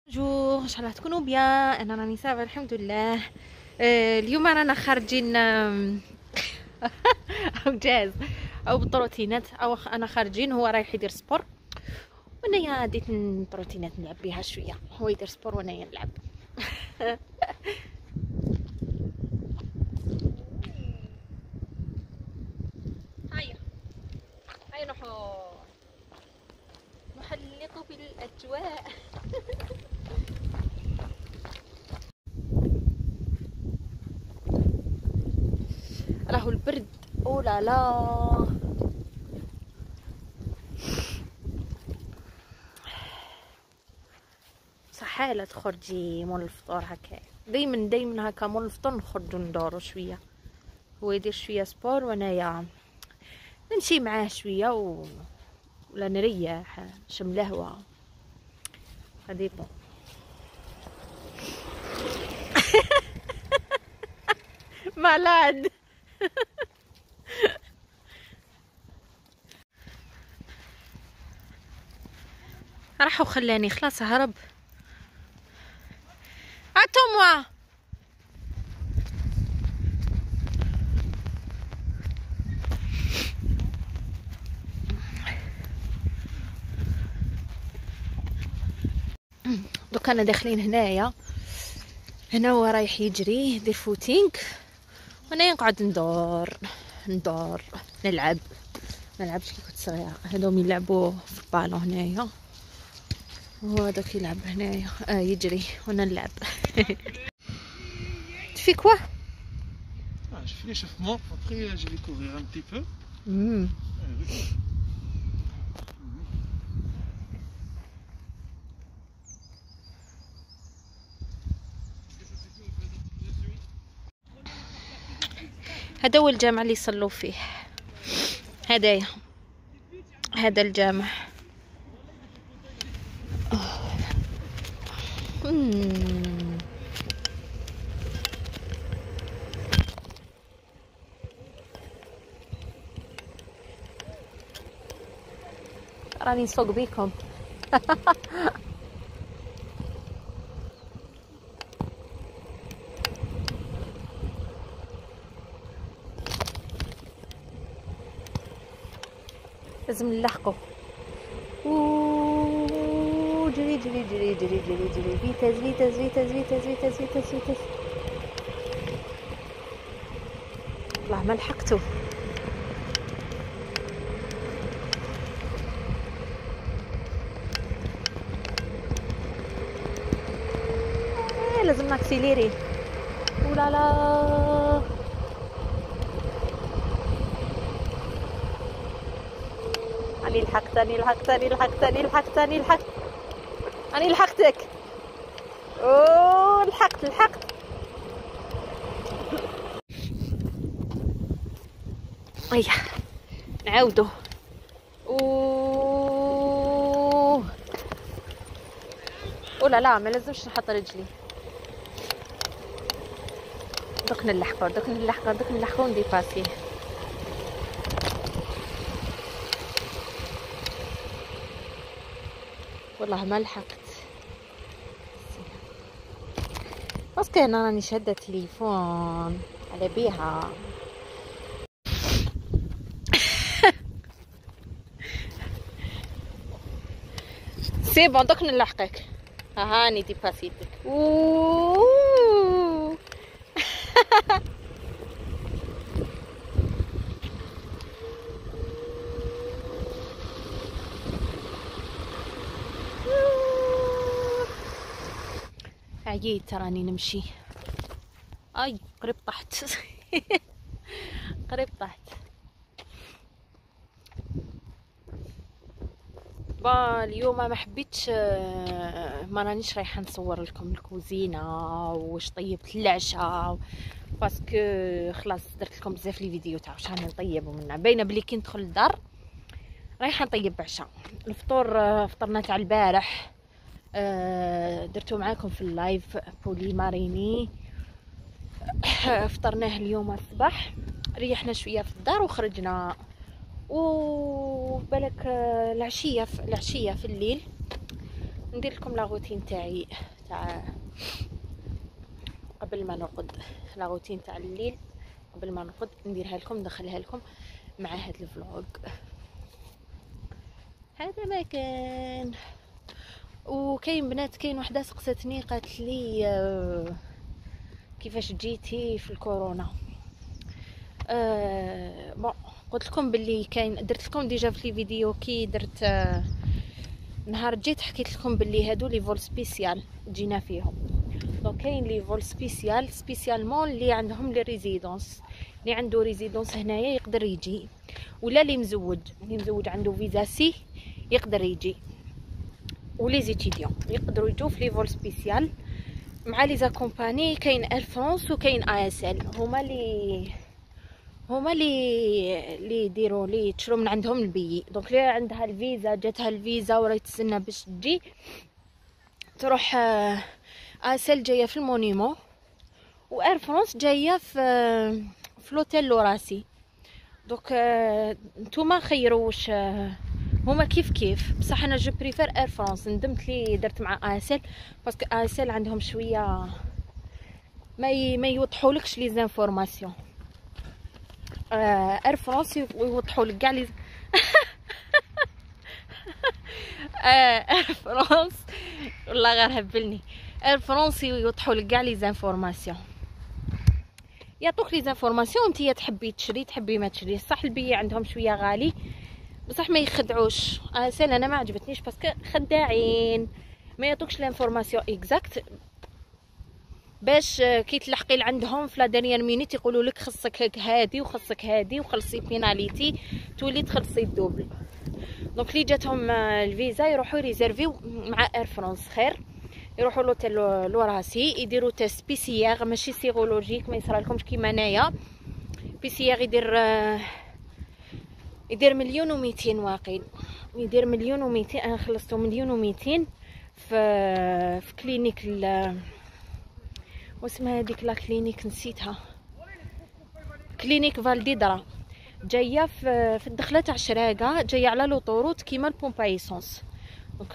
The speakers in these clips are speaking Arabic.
بونجور، ان شاء الله تكونوا بيان. انا راني صافا الحمد لله. اليوم رانا خارجين او جاز او بالبروتينات، او انا خارجين، هو رايح يدير سبور وانايا ديت البروتينات نلعب بها شويه، هو يدير سبور وانايا نلعب. هيا هيا نحلق بالاجواء. راهو البرد، او لا لا. صحالة تخرجي مول الفطور هكا، دايما هكا مول الفطور نخرجو ندورو شويه، هو يدير شويه سبور وانايا نمشي معاه شويه ولا نريح نشم لهوه هادي بون. مالاد. راح وخلاني خلاص هرب. اتوموا دوك انا داخلين هنايا، هنا هو رايح يجري يدير فوتينغ وانا نقعد ندور نلعب كي كنت صغيره. هادوم يلعبوا في البالون هنايا، هو هذاك يلعب هنايا يجري وانا نلعب. Tu fais quoi? Je fais l'échauffement, après je vais courir un petit peu. هذا هو الجامع اللي يصلوا فيه، هذا الجامع. راني نسوق بيكم. لازم نلحقو. جري جري جري جري جري جري، فيتاس فيتاس فيتاس فيتاس فيتاس فيتاس فيتاس. والله ما لحقتو. لازم ناكسيليري. ولا لا اني لحقتك. اني لحقتك. اوه لحقت. اييه نعاودو. ولا لا ما لازمش نحط رجلي. دوك نلحقو نديباسيه. والله ما لحقت باسكو انا راني شاده التليفون على بيها. سي بون دوك نلحقك. هاني ديباسيتك. عييت تراني نمشي. اي قريب طحت. اليوم ما حبيتش، ما رانيش رايحه نصور لكم الكوزينه واش طيبت العشاء، باسكو خلاص درت لكم بزاف لي فيديو تاع واش راني نطيب ومنها باينه بلي كي ندخل للدار رايحه نطيب عشاء. الفطور فطرنا تاع البارح، درتو معاكم في اللايف بولي ماريني. فطرناه اليوم الصباح، ريحنا شويه في الدار وخرجنا، وبالك العشيه في الليل ندير لكم لا روتين تاعي تاع قبل ما نرقد، لا روتين تاع الليل قبل ما نرقد نديرها لكم، ندخلها لكم مع هذا الفلوق. هذا ما كان. وكاين بنات، كاين وحده سقستني قالت لي كيفاش جيتي في الكورونا. بون قلت لكم باللي كاين، درت لكم ديجا في لي فيديو كي درت نهار جيت حكيت لكم باللي هادو لي فول سبيسيال جينا فيهم. دونك كاين لي فول سبيسيالمون اللي عندهم لي ريزيدونس، اللي عنده ريزيدونس هنايا يقدر يجي، ولا اللي مزوج عنده فيزا سي يقدر يجي، ولي زيتيديون يقدروا يجوا في لي فول سبيسيال مع لي زاكومباني. كاين اير فرانس وكاين ASL، هما اللي يديروا لي تشرو من عندهم البي. دونك اللي عندها الفيزا، جاتها الفيزا وراهي تسنى باش تجي، تروح ASL جايه في المونيمون، واير فرانس جايه في لوتيل لوراسي. دونك نتوما خيروا واش هما كيف بصح انا جو بريفير اير فرانس. ندمت لي درت مع ASL باسكو ASL عندهم شويه ما يوضحولكش لي زانفورماسيون. اير فرانس يوضحولك كاع لي اير فرانس والله غير هبلني. اير فرانس يوضحولك كاع لي زانفورماسيون، يعطوك لي زانفورماسيون نتيا تحبي تشري تحبي ما تشري. صح البي عندهم شويه غالي بصح ما يخدعوش. ASL انا ما عجبتنيش باسكو خداعين، ما يعطوكش لانفورماسيون اكزاكت باش كي تلحقي لعندهم في لا دانيير مينيت يقولوا لك خصك هادي وخصك هادي وخلصي بيناليتي، تولي تخلصي الدوبل. دونك لي جاتهم الفيزا يروحوا ريزيرفيو مع اير فرانس خير، يروحوا لوتيل لوراسي يديروا تيست PCR ماشي سيرولوجيك، ما يصرالكمش كيما انايا. PCR يدير 1,200,000 واقيل، يدير 1,200,000. انا خلصتو 1,200,000 في كلينيك واسمها هذيك لا كلينيك نسيتها، كلينيك فالديدرا، جايه في الدخله تاع شراقه، جايه على لوطوروت كيما البومبا ايسونس. دونك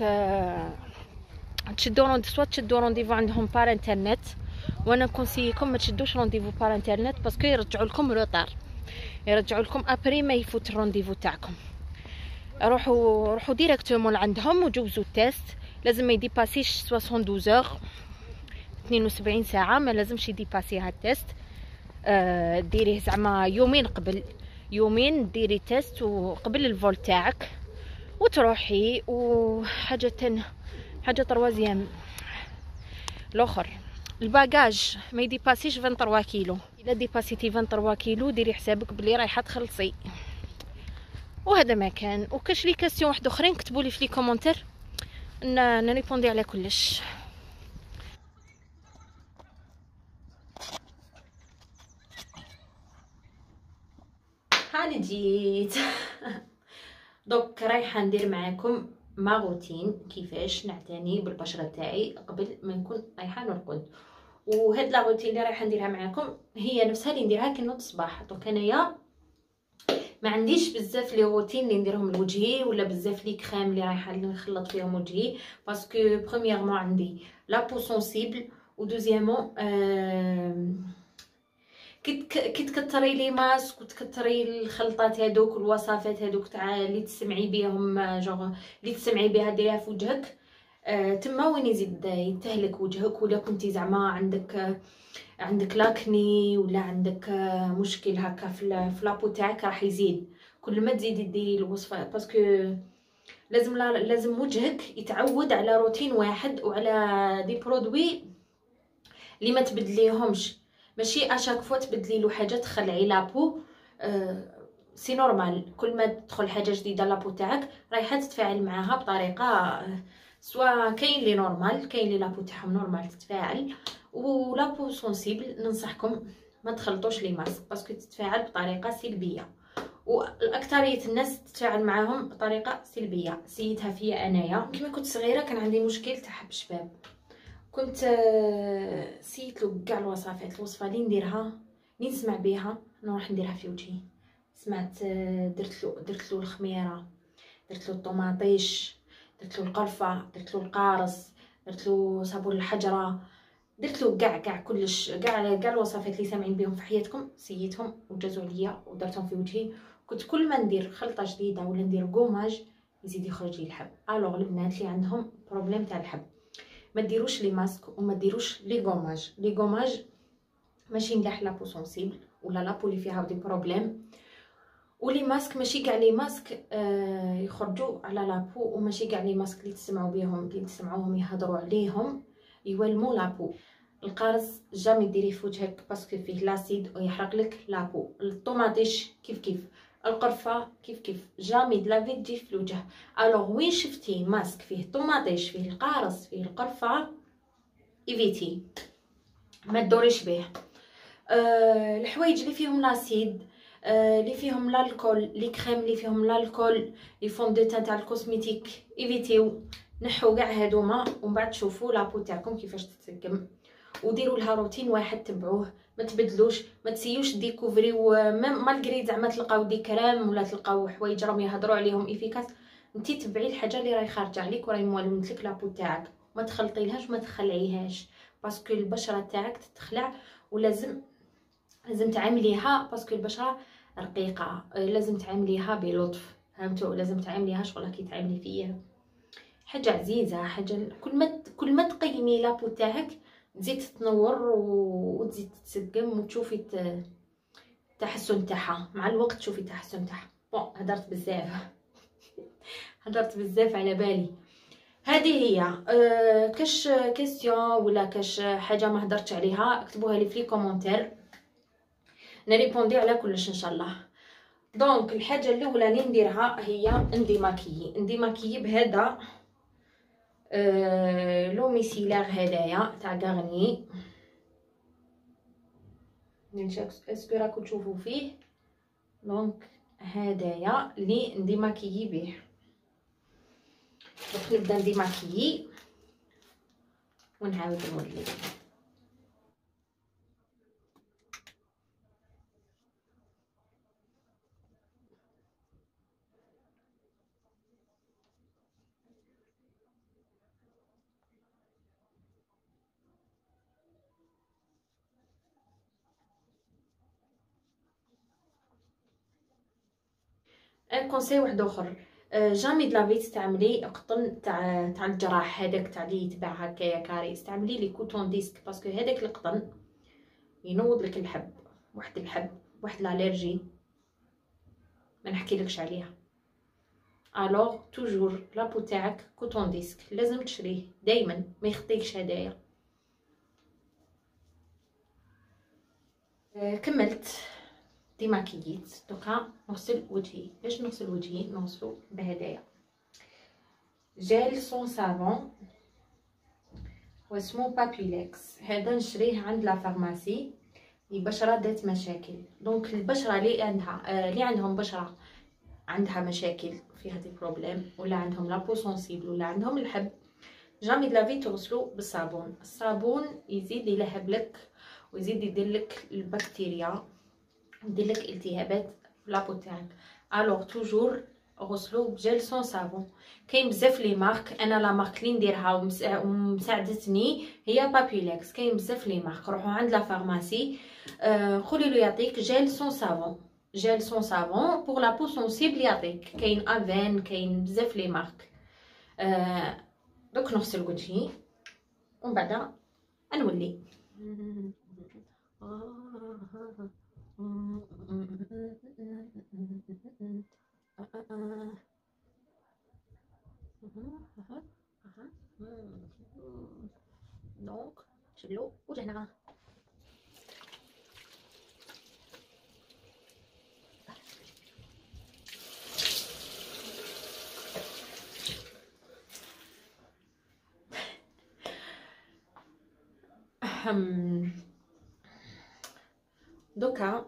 تشدو سوا تشدو رونديفو عندهم بار انترنت، وانا نكونسييكم ما تشدوش رونديفو بار انترنت باسكو يرجعوا لكم روطار، يرجعوا لكم ابري ما يفوت الرونديفو تاعكم. روحوا ديريكتومون لعندهم وجوزوا التيست. لازم ما يديباسيش 72 اور 72 ساعه، ما لازمش يديباسي هاد التيست. ديريه زعما يومين قبل، يومين ديري تيست وقبل الفول تاعك وتروحي. وحاجه حاجه تروازيام الاخر، الباجاج ما يديباسيش 23 كيلو. الا ديباسيتي 23 كيلو ديري حسابك بلي رايحه تخلصي. وهذا ما كان. وكاش لي كاستيون واحد اخرين كتبوا لي في لي كومونتير نريبوندي على كلش. هاني جيت دوك رايحه ندير معاكم ما روتين كيفاش نعتني بالبشره تاعي قبل ما نكون رايحه نرقد. وهاد لا روتين اللي رايحه نديرها معاكم هي نفسها اللي نديرها كي نوض الصباح. دونك انايا ما عنديش بزاف لي روتين اللي نديرهم لوجهي ولا بزاف لي كريم اللي رايحه نخلط فيهم وجهي، باسكو برومييرمون عندي لا بو سونسيبل، و دوزيامون كي تكثري لي ماسك وتكثري الخلطات هذوك والوصفات هذوك تاع اللي تسمعي بهم جونغ اللي تسمعي بها ديرها في وجهك، تما وين يزيد يتهلك وجهك. ولا كنتي زعما عندك لاكني ولا عندك مشكل هكا في لابو تاعك راح يزيد. كل ما تزيدي ديري الوصفه باسكو لازم وجهك يتعود على روتين واحد وعلى دي برودوي اللي ما تبدليهمش. ماشي اشاك فوا تبدلي له حاجه تخلعي لابو، سي نورمال. كل ما تدخل حاجه جديده لابو تاعك رايحه تتفاعل معاها بطريقه سواء كاين لي نورمال كاين لي لابو تاعهم نورمال تتفاعل، ولابو سونسيبل ننصحكم ما تخلطوش لي ماسك باسكو تتفاعل بطريقه سلبيه، والاكثريه الناس تتفاعل معاهم بطريقه سلبيه. سيتها فيا انايا كيما كنت صغيره كان عندي مشكل تاع حب شباب، كنت سيت له كاع الوصفات، الوصفه اللي نديرها اللي نسمع بها نروح نديرها في وجهي. سمعت درت له الخميره، درت له الطوماطيش، درت له القرفه، درت له القارص، درت له صابون الحجره، درت له كاع كلش، كاع الوصفات اللي سامعين بهم في حياتكم سيتهم وجازوا عليا ودرتهم في وجهي. كنت كل ما ندير خلطه جديده ولا ندير كوماج يزيد يخرج لي الحب. الوغ البنات اللي عندهم بروبليم تاع الحب ما ديروش لي ماسك وما ديروش لي كوماج. لي كوماج ماشي ملاح لابو سونسيبل ولا لابو اللي فيها دي بروبليم، ولي ماسك ماشي كاع لي ماسك يخرجوا على لابو، وماشي كاع لي ماسك اللي تسمعوا بهم اللي تسمعوهم يهضروا عليهم يولموا لابو. القارص جامي ديريه في وجهك باسكو فيه لاسيد ويحرق لك لابو. الطوماطيش كيف القرفه كيف جامي دلافي تجي في الوجه. الوغ وين شفتي ماسك فيه طوماطيش فيه القارص فيه القرفه ايفيتي ما تدوريش به. الحوايج اللي فيهم لاسيد، اللي فيهم الكحول، لي كريم اللي فيهم الكحول، لي فون دو تان تاع الكوزميتيك ايفيتيو، نحو كاع هادوما ومن بعد شوفوا لابو تاعكم كيفاش تتسقم وديروا لها روتين واحد تبعوه، ما تبدلوش، ما تسيوش ديكوفريو مالغري زعما تلقاو دي كريم ولا تلقاو حوايج راهم يهضروا عليهم افيكاس. انتي تبعي الحاجه اللي راهي خارجه عليك وراهي مولمت لك لابو تاعك، ما تخلطيلهاش ما تخلعيهاش باسكو البشره تاعك تتخلع، ولازم تعامليها باسكو البشره رقيقه، لازم تعامليها بلطف، فهمتوا؟ لازم تعامليها شغل كي تعاملي فيا حاجه عزيزه، حاجه كل ما تقيمي لابو تاعك تزيد تنور وتزيد تتسقم وتشوفي التحسن تاعها مع الوقت، تشوفي التحسن تاعها. بون هدرت بزاف هدرت بزاف على بالي. هذه هي كاش كيسيون ولا كاش حاجه ما هدرتش عليها اكتبوها لي في لي كومونتير نريبوندي على كلش ان شاء الله. دونك الحاجه الاولى اللي نديرها هي ندي ماكيي بهذا لو ميسيلار هدايا تاع غارني. اسكو راكم تشوفوا فيه؟ دونك هدايا اللي ندي ماكيي به. دونك نبدا ندي ماكيي ونعاود نولي. ان كونساي واحد اخر، جامي دلافي تستعملي قطن تاع الجراح هذاك تاع اللي يتباع هكايا كاري، استعملي لي كوتون ديسك باسكو هذاك القطن ينوض لك الحب، واحد الالرجي ما نحكيلكش عليها. الوغ توجور لابو تاعك كوتون ديسك لازم تشريه دائما، ما يخطيكش هدايا. كملت ديماكييت. دوكا نغسل وجهي. باش نغسل وجهي نغسلو بهدايا جيل سون سافون واسمو بابيليكس. هذا نشريه عند لا فارماسي لبشره ذات مشاكل. دونك البشره اللي عندهم بشره عندها مشاكل فيها دي بروبليم، ولا عندهم لابو سونسيبل، ولا عندهم الحب، جامي دلافي تغسلو بالصابون. الصابون يزيد يلهب لك ويزيد يدير لك البكتيريا، يدير لك التهابات في لابو تاعك. الوغ توجور غسلو بجيل سون صابون. كاين بزاف لي مارك، انا لا مارك اللي نديرها ومساعدتني هي بابيليكس. كاين بزاف لي مارك، روحوا عند لا فارماسي قولي له يعطيك جيل سون صابون. جيل سون صابون بور لا بو سونسيبل يعطيك. كاين افين، كاين بزاف لي مارك. دوك نغسل وجهي ومن بعد نولي. دونك نشلو وجهنا. دوكا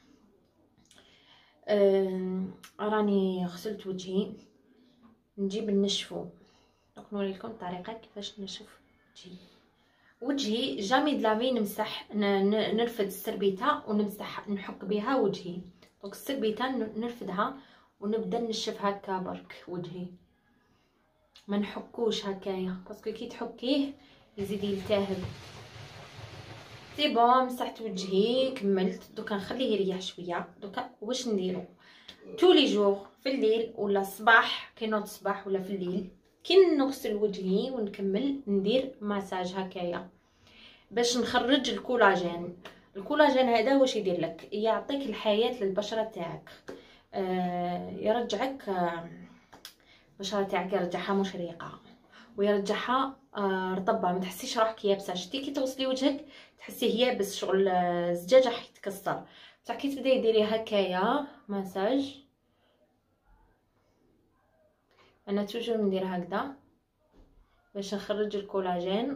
راني غسلت وجهي، نجيب نشفو. دونك نوريلكم الطريقه كيفاش نشف وجهي. جامي دلافي نمسح نرفد السربيته ونمسح نحك بها وجهي. دونك السربيته نرفدها ونبدا نشف هكا برك وجهي. ما نحكوش هكايا باسكو كي تحكيه يزيد يلتهب. سي بون، مسحت وجهي كملت. دوكا نخليه يريح شويه. دوكا واش نديرو تولي جور في الليل ولا الصباح، كي نوض الصباح ولا في الليل كي نغسل وجهي ونكمل ندير مساج هكايا باش نخرج الكولاجين. الكولاجين هذا واش يدير لك؟ يعطيك الحياه للبشره تاعك، يرجعك البشره تاعك، يرجعها مشرقه ويرجعها رطبه، ما تحسيش روحك يابسه. شتي كي توصلي وجهك تحسيه يابس، شغل الزجاجه راح يتكسر. بصح كي تبداي ديري هكايا مساج، انا توجور ندير هكذا باش نخرج الكولاجين،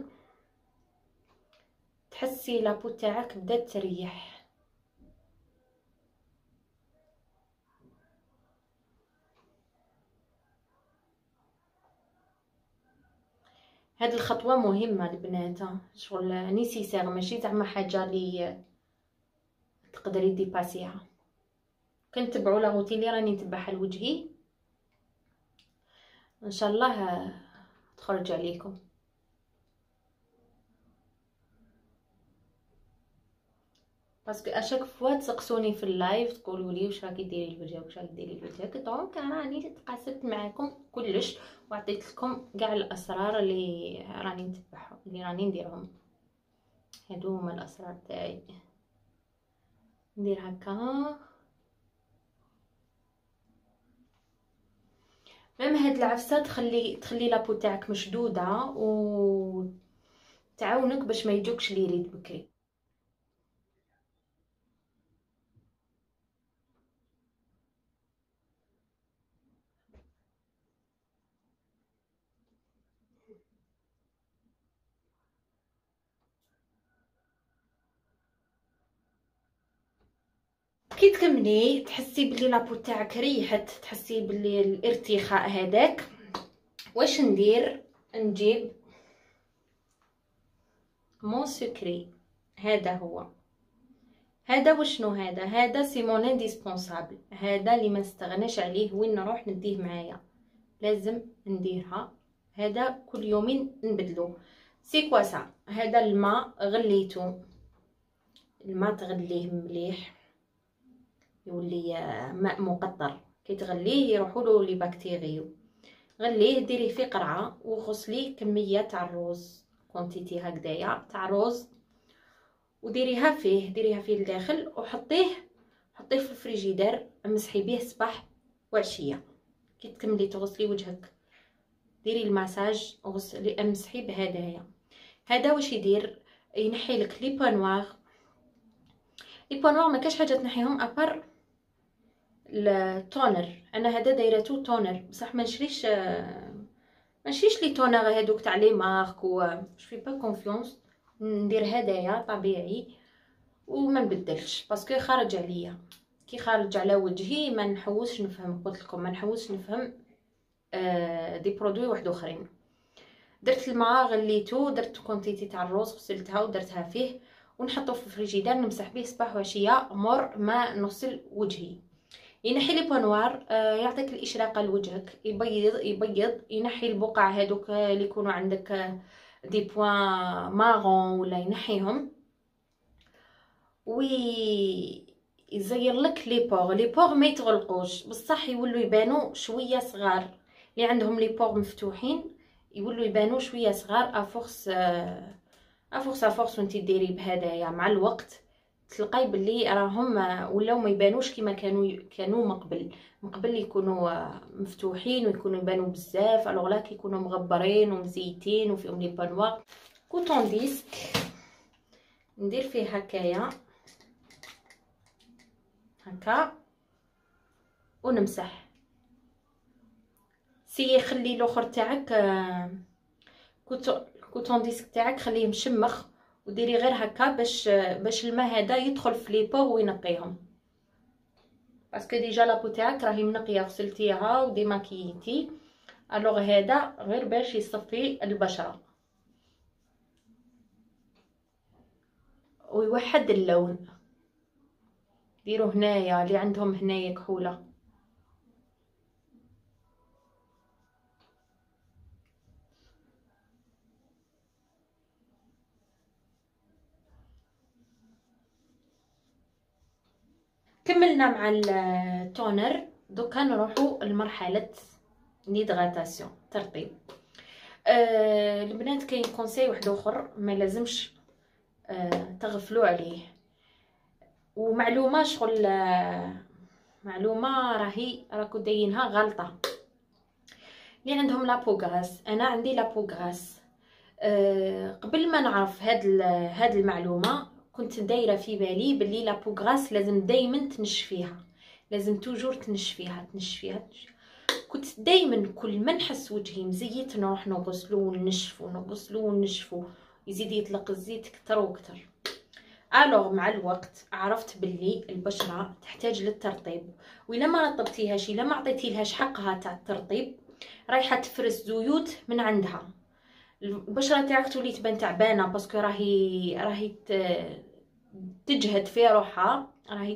تحسي لابو تاعك بدات تريح. هاد الخطوه مهمه البنات، شغل نيسيسير، ماشي زعما حاجه لي تقدري ديباسيها. كنتبعوا لا روتين اللي راني نتبعها لوجهي ان شاء الله تخرج عليكم. باسكو اشاك فوا تسقسوني في اللايف تقولوا لي واش راكي ديري لوجهك، واش راكي ديري لوجهك، دونك انا راني تقاسمت معاكم كلش وعطيت لكم كاع الاسرار اللي راني نتبعهم، اللي راني نديرهم. هادو هما الاسرار تاعي. ندير هكا ميم هاد العفسه تخلي لابو تاعك مشدوده و تعاونك باش ما يجوكش لي ريد بكري. كي تكملي تحسي بلي لابو تاعك ريحت، تحسي بلي الارتخاء هذاك، واش ندير؟ نجيب مون سكري. هذا هو، هذا وشنو هذا سي مون انديسبونسابل، هذا اللي ما نستغناش عليه، وين نروح نديه معايا لازم نديرها. هذا كل يومين نبدلو. سي كوا سا؟ هذا الماء غليتو، الماء تغليه مليح يولي ماء مقطر، كي تغليه يروحوا لي بكتيريو. غليه ديريه في قرعه وغسليه كميه تاع الروز، كونتيتي هكذايا تاع الروز، وديريها فيه لداخل وحطيه في الفريجيدير. امسحي به صباح وعشيه. كي تكملي تغسلي وجهك ديري المساج وغسلي، امسحي بهدايا. هذا واش يدير؟ ينحي لك لي بو نوار. لي بو نوار ما كاش حاجه تنحيهم ابار التونر. انا هذا دايرته تونر بصح ما نشريش لي تونر هذوك تاع لي مارك و جو با كونفيونس. ندير هدايا طبيعي وما نبدلش باسكو خارج عليا. كي خارج على وجهي ما نحوسش نفهم، قلت لكم ما نحوسش نفهم دي برودوي واحد اخرين. درت الماء غليته، درت كونتيتي تاع الروز غسلتها ودرتها فيه ونحطه في الفريجيدير نمسح به صباح وعشيه مور ما نغسل وجهي. ينحي لي بونوار، يعطيك الاشراقه لوجهك، يبيض ينحي البقع هذوك اللي يكونوا عندك دي بوين مارون ولا ينحيهم، يزير لك لي بور ما يتغلقوش بصح يولوا يبانوا شويه صغار. اللي عندهم لي بور مفتوحين يولوا يبانوا شويه صغار افورس وانتي ديري بهدايا. مع الوقت تلقاي باللي راهم ولاو ما يبانوش كما كانوا مقبل يكونوا مفتوحين ويكونوا يبانوا بزاف. الوغ لا كيكونوا مغبرين ومزيتين وفيهم لي بانوار. كوطون ديسك ندير فيه هكايا هكا ونمسح. سي خلي الاخر تاعك كوطون ديسك تاعك خليه مشمخ وديري غير هكا باش الماء هذا يدخل في لي بور وينقيهم، باسكو ديجا لابو تاعك راهي منقيه غسلتيها وديماكيتي. الوغ هذا غير باش يصفي البشره ويوحد اللون. ديروا هنايا اللي عندهم هنايا كحوله. كملنا مع التونر. دوكا نروحوا لمرحله ليدغاتاسيون، ترطيب. البنات كاين كونساي واحد اخر ما لازمش تغفلوا عليه، ومعلومه شغل معلومه راكو داينها غلطه. اللي عندهم لابوغراس، انا عندي لابوغراس. قبل ما نعرف هاد المعلومه كنت دايره في بالي باللي لابوغراس لازم دائما تنشفيها، لازم توجور تنشفيها. كنت دائما كل ما نحس وجهي مزيت نروح نغسلو ونشفو يزيد يطلق الزيت كتر وكتر. الوغ مع الوقت عرفت باللي البشره تحتاج للترطيب، وإلا ما رطبتيهاش، الا ما عطيتيلهاش حقها تاع الترطيب رايحه تفرز زيوت من عندها. البشره تاعك تولي تبان تعبانه باسكو راهي تجهد في روحها،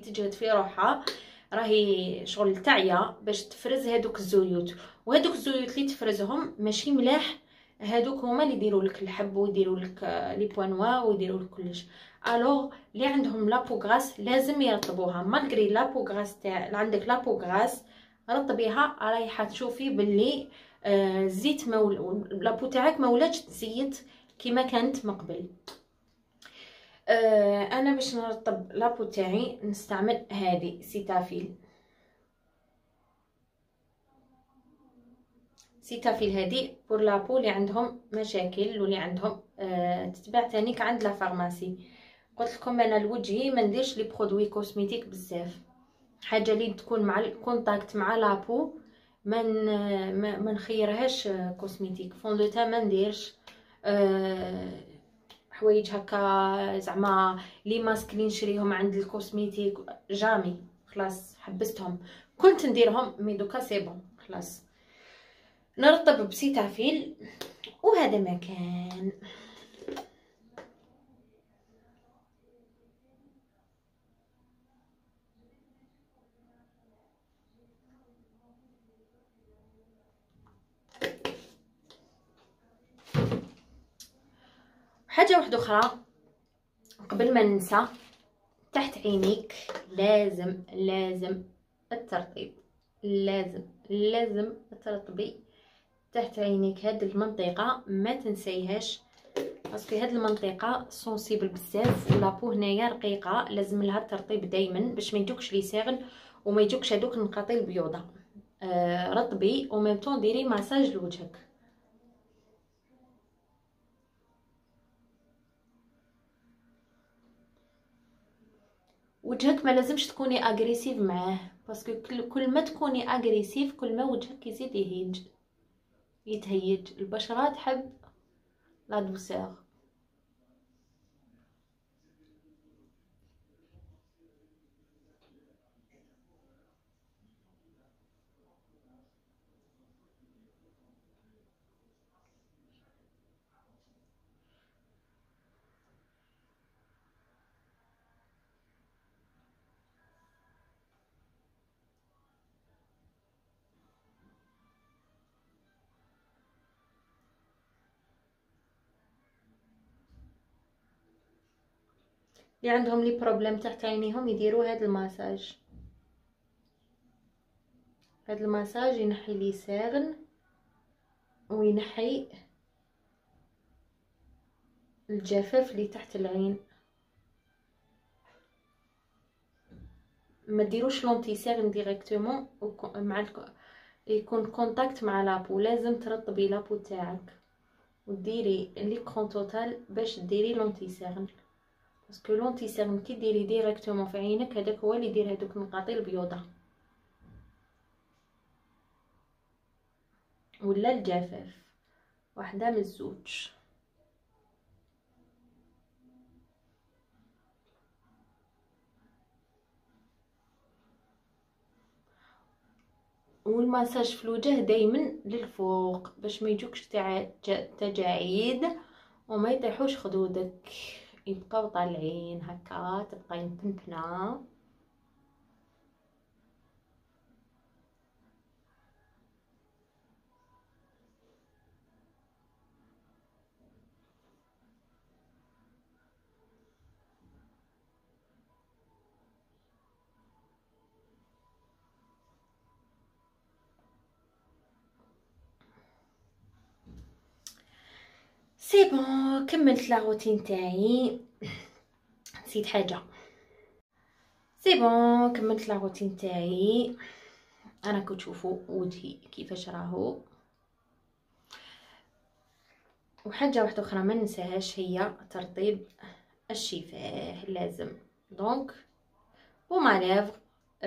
راهي شغل تعيا باش تفرز هادوك الزيوت، وهادوك الزيوت اللي تفرزهم ماشي ملاح. هادوك هما اللي يديروا لك الحب ويديروا لك لي بوانوا ويديروا لك كلش. الوغ اللي عندهم لابوغراس لازم يرطبوها، مالغري لابوغراس تاع عندك لابوغراس رطبيها رايحه تشوفي باللي الزيت لابو تاعك ما ولاتش تزيت كيما كانت مقبل. انا باش نرطب لابو تاعي نستعمل هذه سيتافيل. هذه بور لابو اللي عندهم مشاكل واللي عندهم تتباع تانيك عند لا فارماسي. قلت لكم انا لوجهي ما نديرش لي برودوي كوسميتيك بزاف، حاجه اللي تكون مع الكونتاكت مع لابو ما نخيرهاش كوسميتيك. فون دو تان ما نديرش، حوايج هكا زعما لي ماسك اللي نشريهم عند الكوسميتيك جامي، خلاص حبستهم. كنت نديرهم مي دوكا سي بون خلاص. نرطب بسيتافيل وهذا ما كان. حاجه واحده اخرى قبل ما ننسى، تحت عينيك لازم الترطيب، لازم ترطبي تحت عينيك. هاد المنطقه ما تنسيهاش باسكو هاد المنطقه سونسيبل بزاف ولابو هنايا رقيقه، لازم لها الترطيب دائما باش ما يجوكش لي ساغن وما يجوكش هذوك النقاطي البيضاء. رطبي او ميم طون ديري ماساج لوجهك. وجهك ما لازمش تكوني اغريسيف معاه، باسكو كل ما تكوني اغريسيف كل ما وجهك يزيد يتهيج. البشره تحب لا دوسور. اللي عندهم لي بروبليم تحت عينيهم يديروا هذا الماساج. هذا الماساج ينحي لي ساغن وينحي الجفاف اللي تحت العين. ما ديروش لونتي ساغن ديريكتومون مع يكون كونتاكت مع لابو. لازم ترطبي لابو تاعك وديري لي كرون توتال باش ديري لونتي ساغن، باسكو لونتي ساغن كي ديري ديريكتومون في عينك هذاك هو اللي يدير هذوك النقاطي البيضاء ولا الجفاف، واحده من الزوج. والمساج في الوجه دائما للفوق باش ما يجوكش تجاعيد وما يطيحوش خدودك، يبقاو طالعين هكا تبقاي مبنبنه. سي بون كملت لا روتين تاعي. نسيت حاجه. سي بون كملت لا روتين تاعي. انا كنت تشوفوا وجهي كيفاش راهو. وحاجه واحده اخرى ما ننساهاش هي ترطيب الشفاه لازم. دونك وما لافغ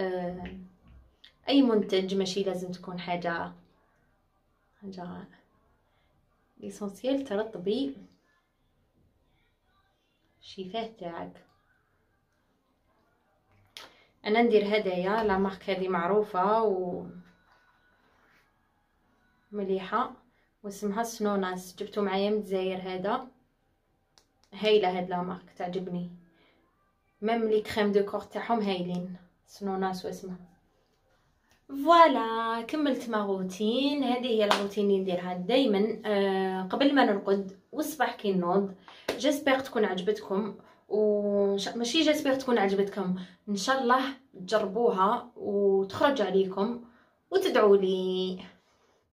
اي منتج ماشي لازم تكون حاجه ليسونسيال. ترطبي الشفاه تاعك. انا ندير هدايا لا مارك هذه معروفه و مليحه واسمها سنوناس. جبتو معايا من الجزائر. هذا هايله هاد لا مارك تعجبني. ميم لي كريم دو كور تاعهم هايلين. سنوناس واسمها. فوالا كملت ما روتين. هذه هي الروتين اللي نديرها دائما قبل ما نرقد والصباح كي نوض. جيسبر تكون عجبتكم ماشي جيسبر تكون عجبتكم، ان شاء الله تجربوها وتخرج عليكم وتدعوا لي.